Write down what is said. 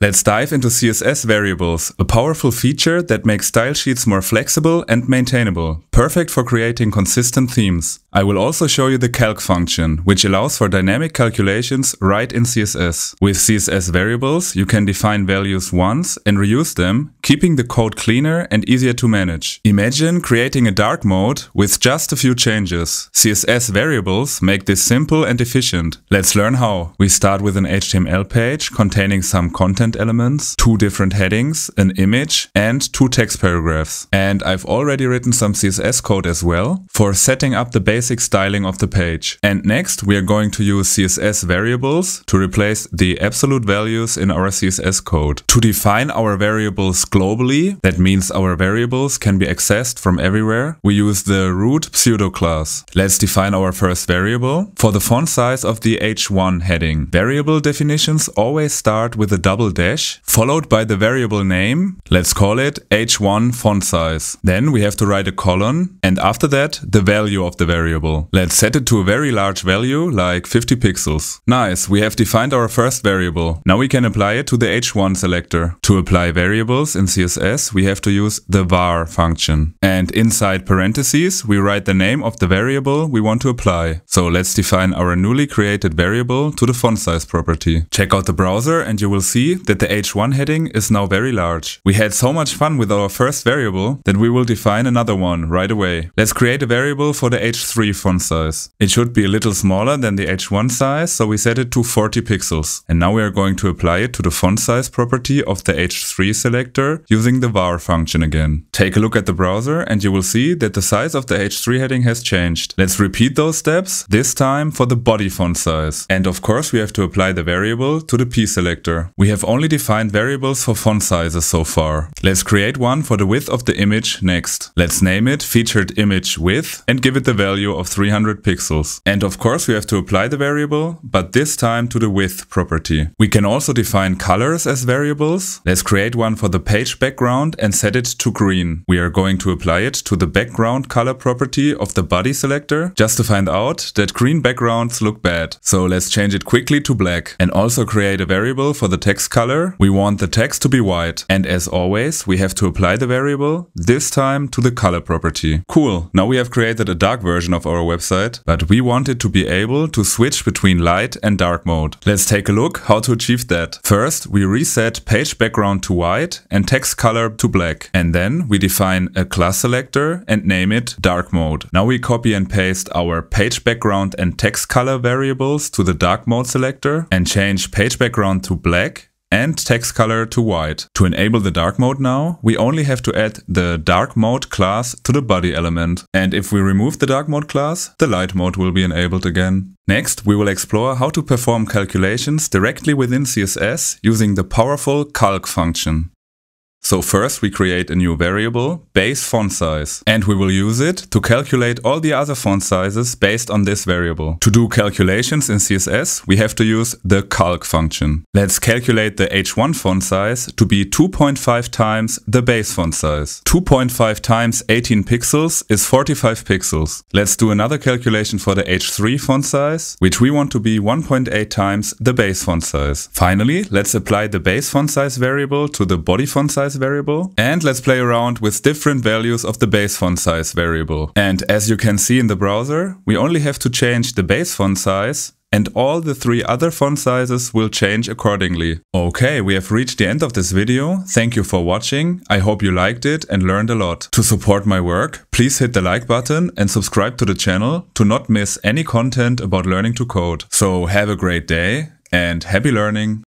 Let's dive into CSS variables, a powerful feature that makes style sheets more flexible and maintainable, perfect for creating consistent themes. I will also show you the calc function, which allows for dynamic calculations right in CSS. With CSS variables, you can define values once and reuse them, keeping the code cleaner and easier to manage. Imagine creating a dark mode with just a few changes. CSS variables make this simple and efficient. Let's learn how. We start with an HTML page containing some content elements, 2 different headings, an image, and 2 text paragraphs. And I've already written some CSS code as well for setting up the basic styling of the page. And next we are going to use CSS variables to replace the absolute values in our CSS code. To define our variables globally, that means our variables can be accessed from everywhere, we use the root pseudo class. Let's define our first variable. For the font size of the h1 heading, variable definitions always start with a double dash followed by the variable name. Let's call it h1 font size. Then we have to write a colon and after that the value of the variable. Let's set it to a very large value like 50 pixels. Nice, we have defined our first variable. Now we can apply it to the h1 selector. To apply variables in CSS we have to use the var function. And inside parentheses we write the name of the variable we want to apply. So let's define our newly created variable to the font size property. Check out the browser and you will see that the h1 heading is now very large. We had so much fun with our first variable that we will define another one right away. Let's create a variable for the h3 font size. It should be a little smaller than the h1 size, so we set it to 40 pixels. And now we are going to apply it to the font size property of the h3 selector using the var function again. Take a look at the browser and you will see that the size of the h3 heading has changed. Let's repeat those steps, this time for the body font size. And of course we have to apply the variable to the p selector. We have only defined variables for font sizes so far. Let's create one for the width of the image next. Let's name it featured image width and give it the value of 300 pixels. And of course we have to apply the variable, but this time to the width property. We can also define colors as variables. Let's create one for the page background and set it to green. We are going to apply it to the background color property of the body selector just to find out that green backgrounds look bad. So let's change it quickly to black and also create a variable for the text color. We want the text to be white. And as always, we have to apply the variable, this time to the color property. Cool, now we have created a dark version of our website, but we want it to be able to switch between light and dark mode. Let's take a look how to achieve that. First, we reset page background to white and text color to black. And then we define a class selector and name it dark mode. Now we copy and paste our page background and text color variables to the dark mode selector and change page background to black and text color to white. To enable the dark mode now, we only have to add the dark mode class to the body element. And if we remove the dark mode class, the light mode will be enabled again. Next, we will explore how to perform calculations directly within CSS using the powerful calc function. So first we create a new variable, base font size, and we will use it to calculate all the other font sizes based on this variable. To do calculations in CSS, we have to use the calc function. Let's calculate the h1 font size to be 2.5 times the base font size. 2.5 times 18 pixels is 45 pixels. Let's do another calculation for the h3 font size, which we want to be 1.8 times the base font size. Finally, let's apply the base font size variable to the body font size variable, and let's play around with different values of the base font size variable. And as you can see in the browser, we only have to change the base font size and all the 3 other font sizes will change accordingly. Okay, we have reached the end of this video. Thank you for watching. I hope you liked it and learned a lot. To support my work, please hit the like button and subscribe to the channel to not miss any content about learning to code. So have a great day and happy learning!